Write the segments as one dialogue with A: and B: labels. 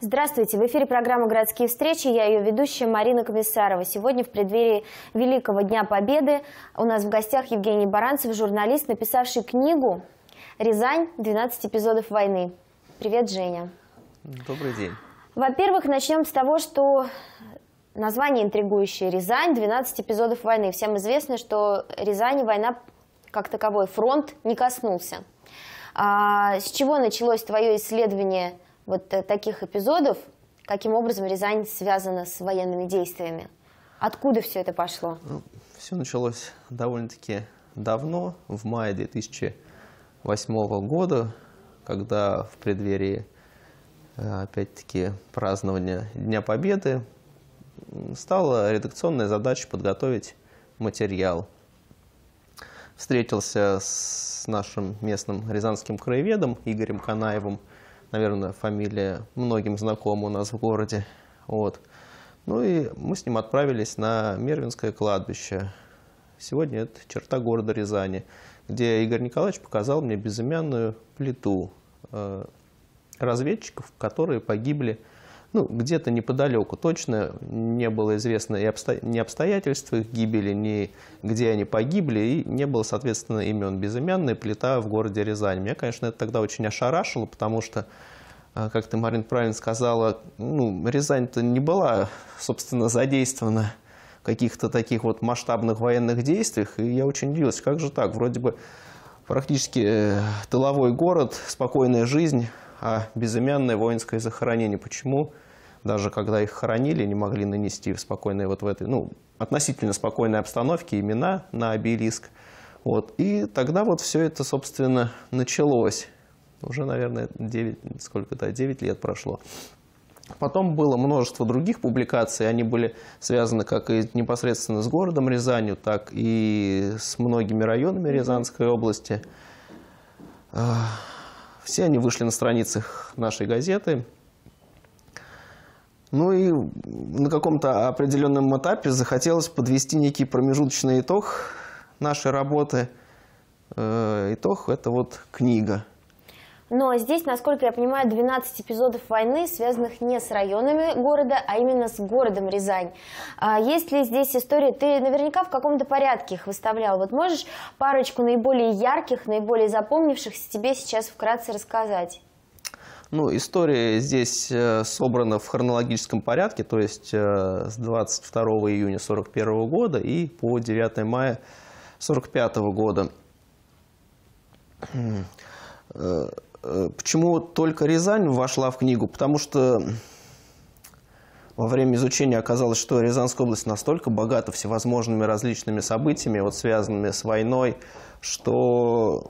A: Здравствуйте! В эфире программа «Городские встречи». Я ее ведущая Марина Комиссарова. Сегодня в преддверии Великого Дня Победы у нас в гостях Евгений Баранцев, журналист, написавший книгу «Рязань. 12 эпизодов войны». Привет, Женя.
B: Добрый день.
A: Во-первых, начнем с того, что название интригующее. «Рязань. 12 эпизодов войны». Всем известно, что Рязани война как таковой, фронт не коснулся. С чего началось твое исследование вот таких эпизодов? Каким образом Рязань связана с военными действиями? Откуда все это пошло?
B: Все началось довольно-таки давно, в мае 2008 года, когда в преддверии, опять-таки, празднования Дня Победы стала редакционная задача подготовить материал. Встретился с нашим местным рязанским краеведом Игорем Канаевым. Наверное, фамилия многим знакома у нас в городе. Вот. Ну и мы с ним отправились на Мервинское кладбище. Сегодня это черта города Рязани, где Игорь Николаевич показал мне безымянную плиту разведчиков, которые погибли где-то неподалеку. Точно не было известно ни обстоятельств их гибели, ни где они погибли, и не было, соответственно, имен. Безымянная плита в городе Рязань. Меня, конечно, это тогда очень ошарашило, потому что, как ты, Марин, правильно сказала, Рязань-то не была, собственно, задействована в каких-то таких вот масштабных военных действиях, и я очень удивился, как же так? Вроде бы практически тыловой город, спокойная жизнь, а безымянное воинское захоронение. Почему? Даже когда их хоронили, не могли нанести в спокойной, вот в этой, относительно спокойной обстановке имена на обелиск. Вот. И тогда вот все это, собственно, началось. Уже, наверное, 9 лет прошло. Потом было множество других публикаций. Они были связаны как и непосредственно с городом Рязанью, так и с многими районами Рязанской области. Все они вышли на страницах нашей газеты. Ну и на каком-то определенном этапе захотелось подвести некий промежуточный итог нашей работы. Итог – это вот книга.
A: Но здесь, насколько я понимаю, 12 эпизодов войны, связанных не с районами города, а именно с городом Рязань. Есть ли здесь истории? Ты наверняка в каком-то порядке их выставлял. Вот можешь парочку наиболее ярких, наиболее запомнившихся тебе сейчас вкратце рассказать?
B: История здесь собрана в хронологическом порядке, то есть с 22 июня 1941 года и по 9 мая 1945 года. Почему только Рязань вошла в книгу? Потому что во время изучения оказалось, что Рязанская область настолько богата всевозможными различными событиями, связанными с войной, что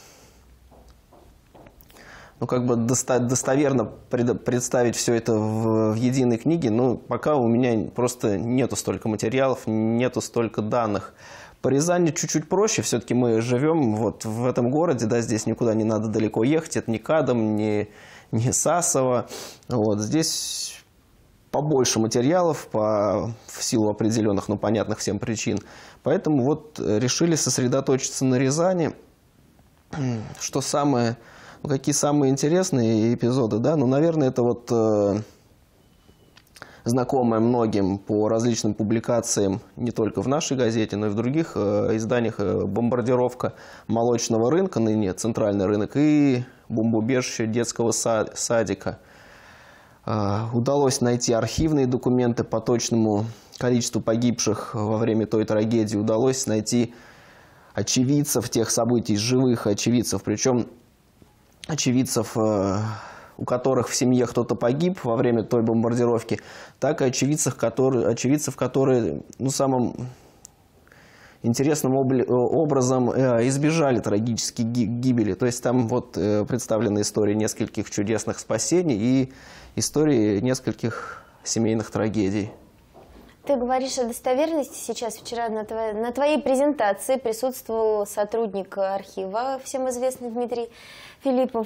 B: достоверно представить все это в единой книге, пока у меня просто нету столько материалов, нету столько данных. По Рязани чуть-чуть проще, все-таки мы живем вот в этом городе, да, здесь никуда не надо далеко ехать, это не Кадом, не Сасово. Вот, здесь побольше материалов в силу определенных, понятных всем причин. Поэтому вот решили сосредоточиться на Рязани. Какие самые интересные эпизоды, да? Наверное, это вот знакомая многим по различным публикациям, не только в нашей газете, но и в других изданиях, бомбардировка молочного рынка, ныне центральный рынок, и бомбоубежище детского садика. Удалось найти архивные документы по точному количеству погибших во время той трагедии. Удалось найти очевидцев тех событий, живых очевидцев, причем очевидцев, у которых в семье кто-то погиб во время той бомбардировки, так и очевидцев, которые самым интересным образом избежали трагической гибели. То есть там вот представлены истории нескольких чудесных спасений и истории нескольких семейных трагедий.
A: Ты говоришь о достоверности сейчас. Вчера на твоей презентации присутствовал сотрудник архива, всем известный Дмитрий Филиппов,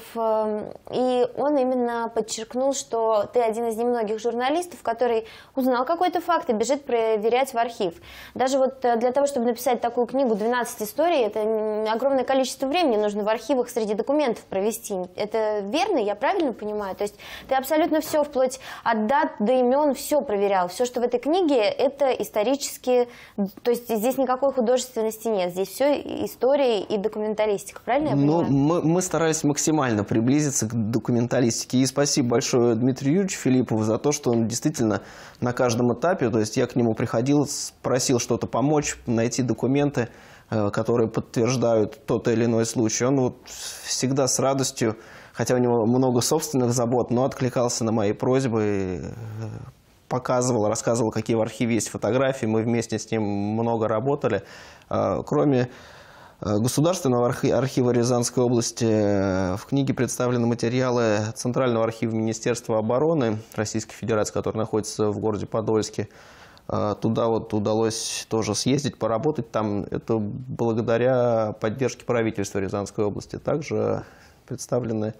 A: и он именно подчеркнул, что ты один из немногих журналистов, который узнал какой-то факт и бежит проверять в архив. Даже вот для того, чтобы написать такую книгу «12 историй», это огромное количество времени нужно в архивах среди документов провести. Это верно? Я правильно понимаю? То есть ты абсолютно все, вплоть от дат до имен, все проверял. Все, что в этой книге, это исторически, то есть здесь никакой художественности нет. Здесь все история и документалистика. Правильно я понимаю?
B: Мы старались максимально приблизиться к документалистике. И спасибо большое Дмитрию Юрьевичу Филиппову за то, что он действительно на каждом этапе, то есть я к нему приходил, просил что-то помочь, найти документы, которые подтверждают тот или иной случай. Он вот всегда с радостью, хотя у него много собственных забот, но откликался на мои просьбы, показывал, рассказывал, какие в архиве есть фотографии. Мы вместе с ним много работали. Кроме Государственного архива Рязанской области в книге представлены материалы Центрального архива Министерства обороны Российской Федерации, который находится в городе Подольске. Туда вот удалось тоже съездить, поработать там. Это благодаря поддержке правительства Рязанской области. Также представлены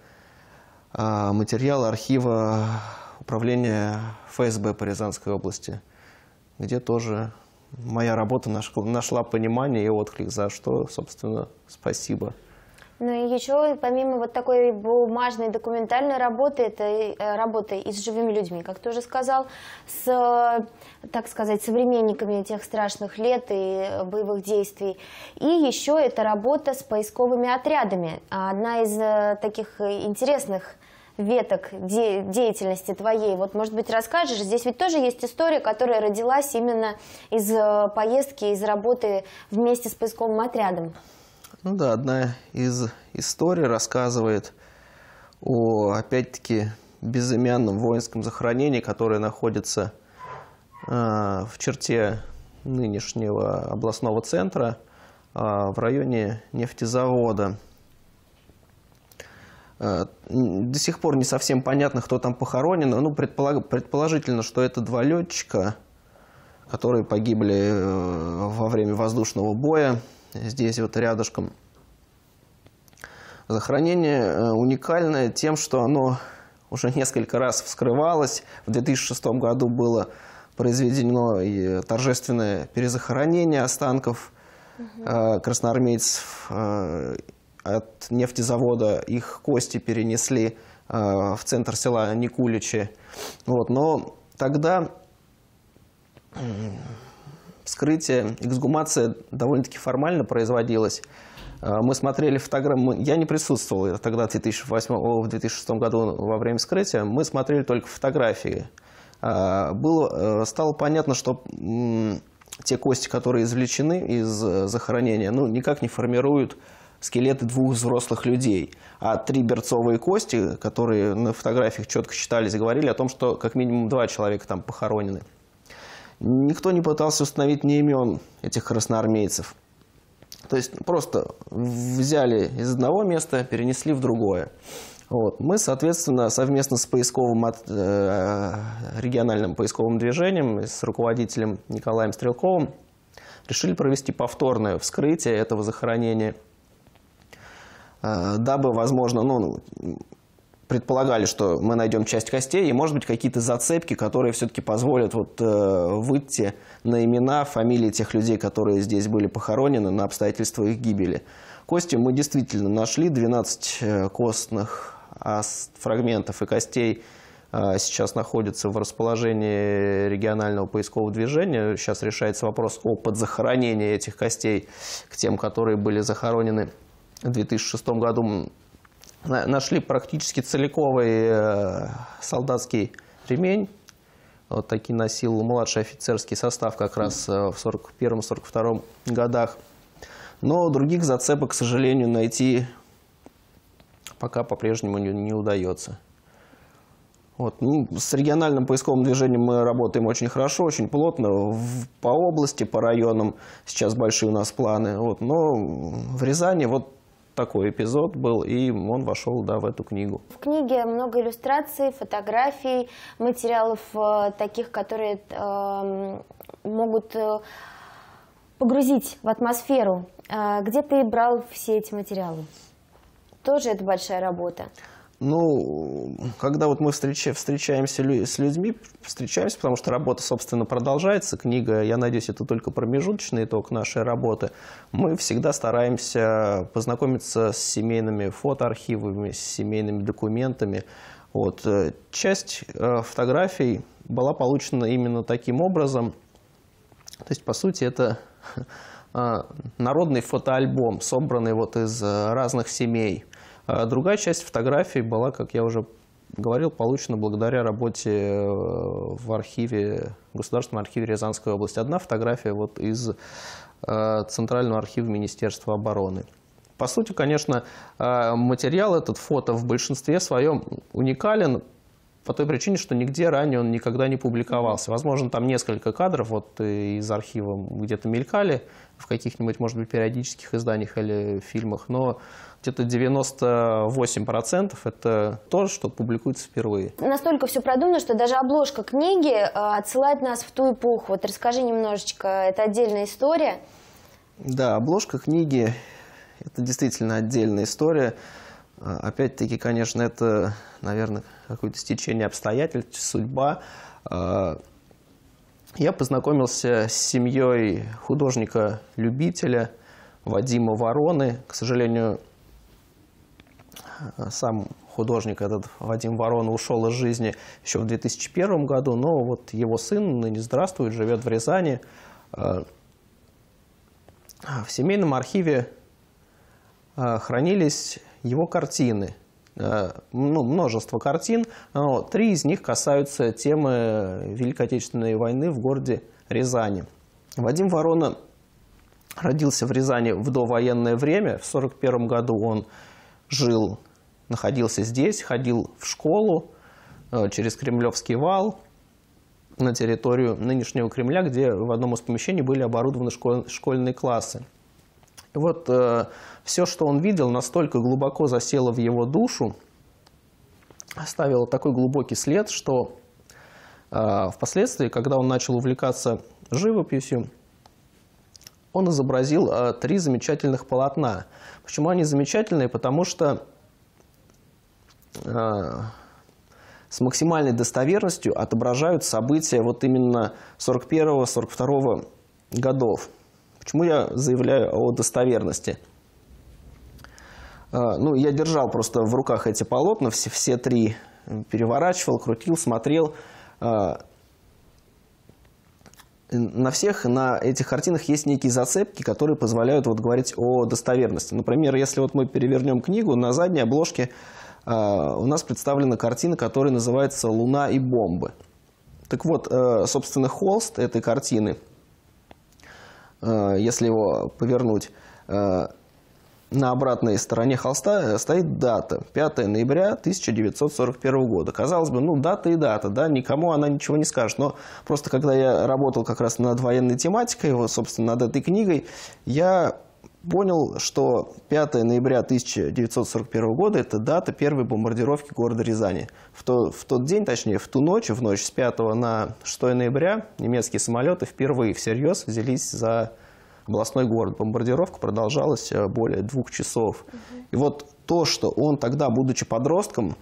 B: материалы архива управления ФСБ по Рязанской области, где тоже моя работа нашла понимание и отклик, за что, собственно, спасибо.
A: Ну и еще, помимо вот такой бумажной документальной работы, это работа и с живыми людьми, как ты уже сказал, с, так сказать, современниками тех страшных лет и боевых действий. И еще это работа с поисковыми отрядами. Одна из таких интересных веток деятельности твоей. Вот, может быть, расскажешь? Здесь ведь тоже есть история, которая родилась именно из поездки, из работы вместе с поисковым отрядом.
B: Ну да, одна из историй рассказывает о, опять-таки, безымянном воинском захоронении, которое находится в черте нынешнего областного центра, в районе нефтезавода. До сих пор не совсем понятно, кто там похоронен. Ну, предположительно, что это два летчика, которые погибли во время воздушного боя здесь вот рядышком. Захоронение уникальное тем, что оно уже несколько раз вскрывалось. В 2006 году было произведено и торжественное перезахоронение останков красноармейцев. От нефтезавода их кости перенесли в центр села Никуличи. Вот. Но тогда вскрытие, эксгумация довольно-таки формально производилась. Мы смотрели фотографии, я не присутствовал тогда в 2006 году во время вскрытия, мы смотрели только фотографии. Стало понятно, что те кости, которые извлечены из захоронения, ну, никак не формируют скелеты двух взрослых людей. А 3 берцовые кости, которые на фотографиях четко считались, говорили о том, что как минимум 2 человека там похоронены. Никто не пытался установить ни имен этих красноармейцев. То есть просто взяли из одного места, перенесли в другое. Вот. Мы, соответственно, совместно с региональным поисковым движением, с руководителем Николаем Стрелковым, решили провести повторное вскрытие этого захоронения, дабы, возможно, предполагали, что мы найдем часть костей и, может быть, какие-то зацепки, которые все-таки позволят выйти на имена, фамилии тех людей, которые здесь были похоронены, на обстоятельства их гибели. Кости мы действительно нашли, 12 костных фрагментов и костей сейчас находятся в расположении регионального поискового движения. Сейчас решается вопрос о подзахоронении этих костей к тем, которые были захоронены в 2006 году. Нашли практически целиковый солдатский ремень. Вот такие носил младший офицерский состав как раз в 1941-1942 годах. Но других зацепок, к сожалению, найти пока по-прежнему не удается. Вот. С региональным поисковым движением мы работаем очень хорошо, очень плотно. По области, по районам сейчас большие у нас планы. Вот. Но в Рязани такой эпизод был, и он вошел, в эту книгу.
A: В книге много иллюстраций, фотографий, материалов таких, которые могут погрузить в атмосферу. Где ты брал все эти материалы? тоже это большая работа.
B: Ну, когда вот мы встречаемся с людьми, потому что работа, собственно, продолжается. Книга, я надеюсь, это только промежуточный итог нашей работы. Мы всегда стараемся познакомиться с семейными фотоархивами, с семейными документами. Вот. Часть фотографий была получена именно таким образом. То есть, по сути, это народный фотоальбом, собранный вот из разных семей. А другая часть фотографий была, как я уже говорил, получена благодаря работе в архиве, Государственном архиве Рязанской области. Одна фотография вот из Центрального архива Министерства обороны. По сути, конечно, материал этот, фото, в большинстве своем уникален по той причине, что нигде ранее он никогда не публиковался. Возможно, там несколько кадров вот из архива где-то мелькали в каких-нибудь, может быть, периодических изданиях или фильмах, но где-то 98% это то, что публикуется впервые.
A: Настолько все продумано, что даже обложка книги отсылает нас в ту эпоху. Вот расскажи немножечко, это отдельная история.
B: Да, обложка книги – это действительно отдельная история. Опять-таки, конечно, это, наверное, какое-то стечение обстоятельств, судьба. Я познакомился с семьей художника-любителя Вадима Вороны. К сожалению, сам художник этот Вадим Ворона ушел из жизни еще в 2001 году, но вот его сын ныне здравствует, живет в Рязани. В семейном архиве хранились его картины, множество картин, но 3 из них касаются темы Великой Отечественной войны в городе Рязани. Вадим Ворона родился в Рязани в довоенное время. В 1941 году он находился здесь, ходил в школу через Кремлевский вал на территорию нынешнего Кремля, где в одном из помещений были оборудованы школьные классы. И вот все, что он видел, настолько глубоко засело в его душу, оставило такой глубокий след, что впоследствии, когда он начал увлекаться живописью, он изобразил 3 замечательных полотна. Почему они замечательные? Потому что с максимальной достоверностью отображают события вот именно 1941-1942 годов. Почему я заявляю о достоверности? Ну, я держал просто в руках эти полотна, все 3, переворачивал, крутил, смотрел. На этих картинах есть некие зацепки, которые позволяют вот говорить о достоверности. Например, если вот мы перевернем книгу, на задней обложке у нас представлена картина, которая называется «Луна и бомбы». Так вот, собственно, холст этой картины, если его повернуть, на обратной стороне холста стоит дата – 5 ноября 1941 года. Казалось бы, ну, дата и дата, да, никому она ничего не скажет. Но просто когда я работал как раз над военной тематикой, вот, собственно, над этой книгой, я понял, что 5 ноября 1941 года – это дата первой бомбардировки города Рязани. В тот день, точнее, в ту ночь, в ночь с 5 на 6 ноября, немецкие самолеты впервые всерьез взялись за областной город. Бомбардировка продолжалась более 2 часов. И вот то, что он тогда, будучи подростком,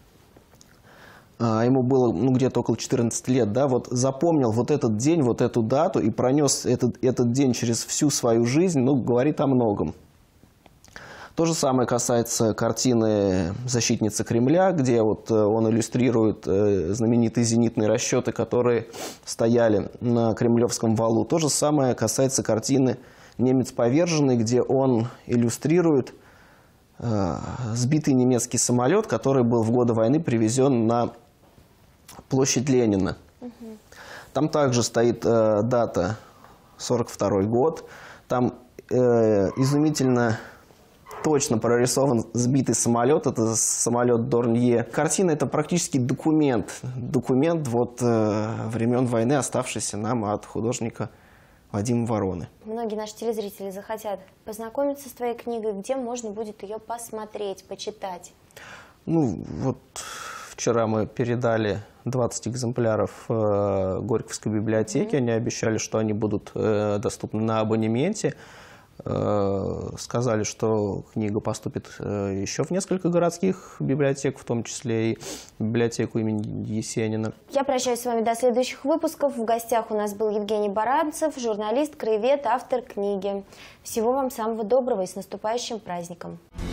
B: ему было где-то около 14 лет, да, вот запомнил вот этот день, вот эту дату и пронес этот день через всю свою жизнь, ну, говорит о многом. То же самое касается картины «Защитница Кремля», где вот он иллюстрирует знаменитые зенитные расчеты, которые стояли на Кремлевском валу. То же самое касается картины «Немец поверженный», где он иллюстрирует сбитый немецкий самолет, который был в годы войны привезен на площадь Ленина. Там также стоит дата 1942 год. Там изумительно точно прорисован сбитый самолет, это самолет Дорнье. Картина – это практически документ вот, времен войны, оставшийся нам от художника Вадима Вороны.
A: Многие наши телезрители захотят познакомиться с твоей книгой, где можно будет ее посмотреть, почитать?
B: Ну, вот вчера мы передали 20 экземпляров Горьковской библиотеке, они обещали, что они будут доступны на абонементе. сказали, что книга поступит еще в несколько городских библиотек, в том числе и библиотеку имени Есенина.
A: Я прощаюсь с вами до следующих выпусков. В гостях у нас был Евгений Баранцев, журналист, краевед, автор книги. Всего вам самого доброго и с наступающим праздником!